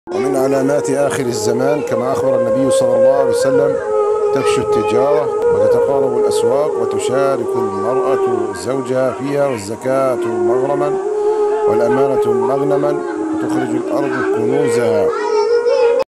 ومن علامات آخر الزمان كما أخبر النبي صلى الله عليه وسلم تفشو التجارة وتتقارب الأسواق وتشارك المرأة زوجها فيها، والزكاة مغرما والأمانة مغنما، وتخرج الأرض كنوزها